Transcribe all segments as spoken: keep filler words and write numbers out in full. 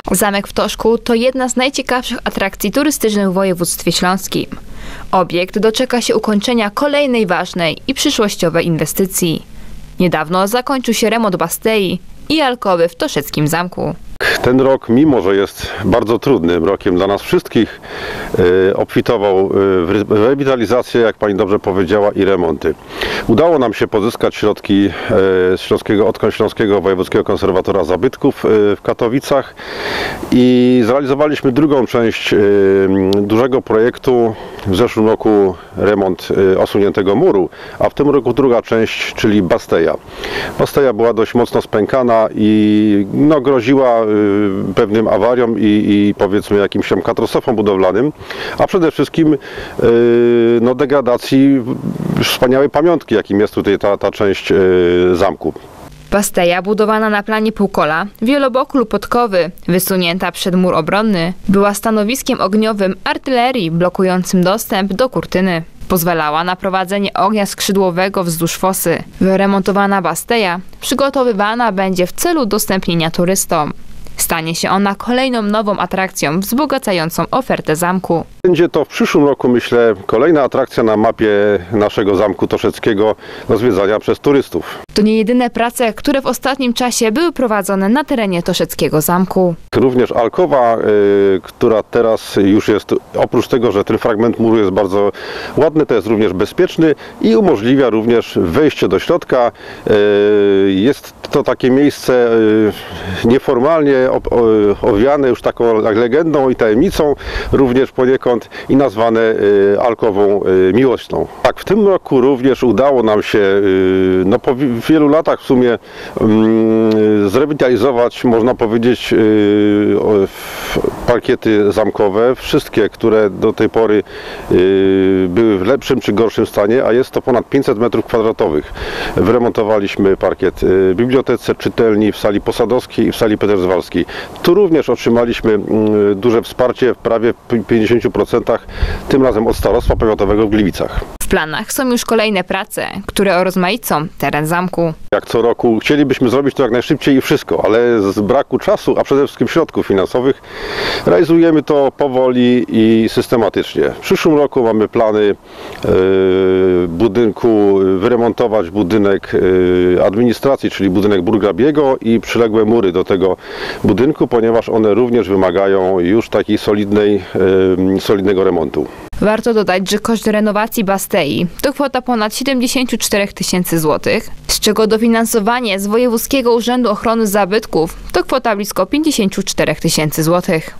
Zamek w Toszku to jedna z najciekawszych atrakcji turystycznych w województwie śląskim. Obiekt doczeka się ukończenia kolejnej ważnej i przyszłościowej inwestycji. Niedawno zakończył się remont bastei i alkowy w Toszeckim Zamku. Ten rok, mimo że jest bardzo trudnym rokiem dla nas wszystkich, e, obfitował w rewitalizację, jak pani dobrze powiedziała, i remonty. Udało nam się pozyskać środki e, z Śląskiego, od Śląskiego Wojewódzkiego Konserwatora Zabytków e, w Katowicach i zrealizowaliśmy drugą część e, dużego projektu. W zeszłym roku remont e, osuniętego muru, a w tym roku druga część, czyli basteja. Basteja była dość mocno spękana i no, groziła pewnym awariom i, i powiedzmy jakimś tam katastrofom budowlanym, a przede wszystkim yy, no, degradacji wspaniałej pamiątki, jakim jest tutaj ta, ta część yy, zamku. Basteja, budowana na planie półkola, wielobok lub podkowy, wysunięta przed mur obronny, była stanowiskiem ogniowym artylerii blokującym dostęp do kurtyny. Pozwalała na prowadzenie ognia skrzydłowego wzdłuż fosy. Wyremontowana basteja przygotowywana będzie w celu udostępnienia turystom. Stanie się ona kolejną nową atrakcją wzbogacającą ofertę zamku. Będzie to w przyszłym roku, myślę, kolejna atrakcja na mapie naszego Zamku Toszeckiego do zwiedzania przez turystów. To nie jedyne prace, które w ostatnim czasie były prowadzone na terenie Toszeckiego Zamku. Również alkowa, y, która teraz już jest, oprócz tego, że ten fragment muru jest bardzo ładny, to jest również bezpieczny i umożliwia również wejście do środka. Y, jest to takie miejsce y, nieformalnie owiane już taką legendą i tajemnicą, również poniekąd i nazwane y, alkową y, miłosną. Tak, w tym roku również udało nam się y, no, po wielu latach w sumie y, zrewitalizować, można powiedzieć, y, parkiety zamkowe, wszystkie, które do tej pory y, były w lepszym czy gorszym stanie, a jest to ponad pięćset metrów kwadratowych. Wyremontowaliśmy parkiet w bibliotece, czytelni, w sali posadowskiej i w sali peterswalskiej. Tu również otrzymaliśmy duże wsparcie w prawie pięćdziesięciu procentach, tym razem od Starostwa Powiatowego w Gliwicach. W planach są już kolejne prace, które urozmaicą teren zamku. Jak co roku chcielibyśmy zrobić to jak najszybciej i wszystko, ale z braku czasu, a przede wszystkim środków finansowych, realizujemy to powoli i systematycznie. W przyszłym roku mamy plany yy, budynku, wyremontować budynek yy, administracji, czyli budynek burgrabiego i przyległe mury do tego budynku, ponieważ one również wymagają już takiej solidnej, yy, solidnego remontu. Warto dodać, że koszt renowacji bastei to kwota ponad siedemdziesiąt cztery tysiące złotych, z czego dofinansowanie z Wojewódzkiego Urzędu Ochrony Zabytków to kwota blisko pięćdziesiąt cztery tysiące złotych.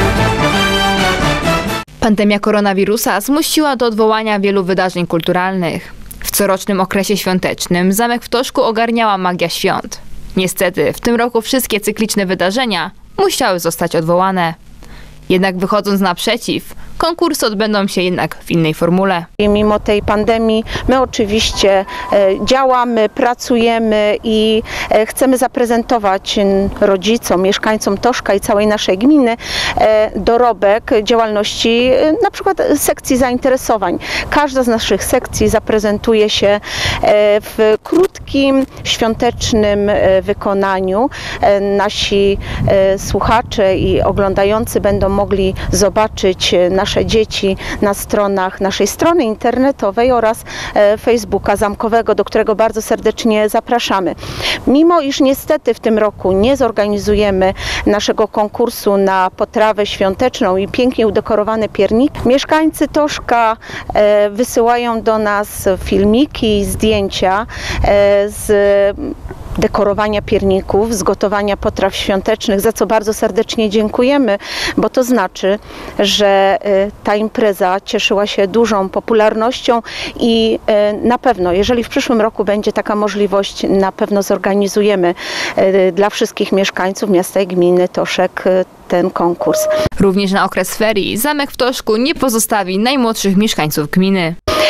Pandemia koronawirusa zmusiła do odwołania wielu wydarzeń kulturalnych. W corocznym okresie świątecznym Zamek w Toszku ogarniała magia świąt. Niestety, w tym roku wszystkie cykliczne wydarzenia musiały zostać odwołane. Jednak wychodząc naprzeciw, konkursy odbędą się jednak w innej formule. I mimo tej pandemii my oczywiście działamy, pracujemy i chcemy zaprezentować rodzicom, mieszkańcom Toszka i całej naszej gminy dorobek działalności, na przykład sekcji zainteresowań. Każda z naszych sekcji zaprezentuje się w krótkim, świątecznym wykonaniu. Nasi słuchacze i oglądający będą mogli zobaczyć nasze dzieci na stronach naszej strony internetowej oraz Facebooka Zamkowego, do którego bardzo serdecznie zapraszamy. Mimo iż niestety w tym roku nie zorganizujemy naszego konkursu na potrawę świąteczną i pięknie udekorowane pierniki, mieszkańcy Toszka wysyłają do nas filmiki i zdjęcia z dekorowania pierników, z gotowania potraw świątecznych, za co bardzo serdecznie dziękujemy, bo to znaczy, że ta impreza cieszyła się dużą popularnością i na pewno, jeżeli w przyszłym roku będzie taka możliwość, na pewno zorganizujemy dla wszystkich mieszkańców miasta i gminy Toszek ten konkurs. Również na okres ferii Zamek w Toszku nie pozostawi najmłodszych mieszkańców gminy.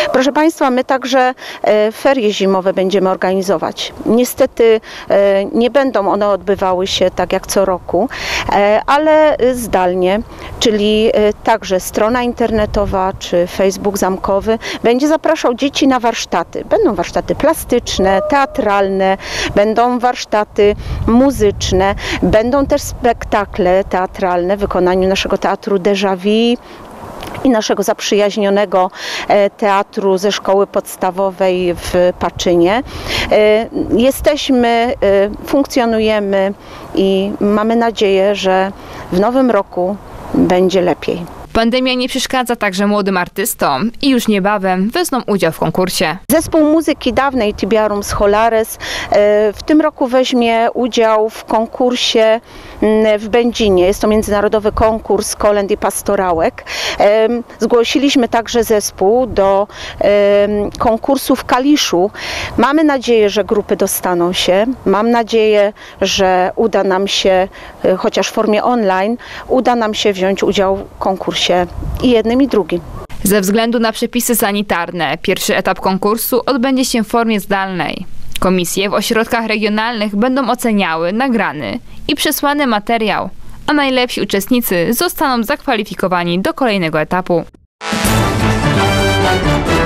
Proszę Państwa, my także e, ferie zimowe będziemy organizować. Niestety e, nie będą one odbywały się tak jak co roku, e, ale zdalnie, czyli e, także strona internetowa czy Facebook zamkowy będzie zapraszał dzieci na warsztaty. Będą warsztaty plastyczne, teatralne, będą warsztaty muzyczne, będą też spektakle teatralne w wykonaniu naszego teatru Déjà Vu i naszego zaprzyjaźnionego teatru ze szkoły podstawowej w Paczynie. Jesteśmy, funkcjonujemy i mamy nadzieję, że w nowym roku będzie lepiej. Pandemia nie przeszkadza także młodym artystom i już niebawem wezmą udział w konkursie. Zespół muzyki dawnej Tibiarum Scholares w tym roku weźmie udział w konkursie w Będzinie. Jest to międzynarodowy konkurs kolęd i pastorałek. Zgłosiliśmy także zespół do konkursu w Kaliszu. Mamy nadzieję, że grupy dostaną się. Mam nadzieję, że uda nam się, chociaż w formie online, uda nam się wziąć udział w konkursie i jednym i drugim. Ze względu na przepisy sanitarne pierwszy etap konkursu odbędzie się w formie zdalnej. Komisje w ośrodkach regionalnych będą oceniały nagrany i przesłany materiał, a najlepsi uczestnicy zostaną zakwalifikowani do kolejnego etapu.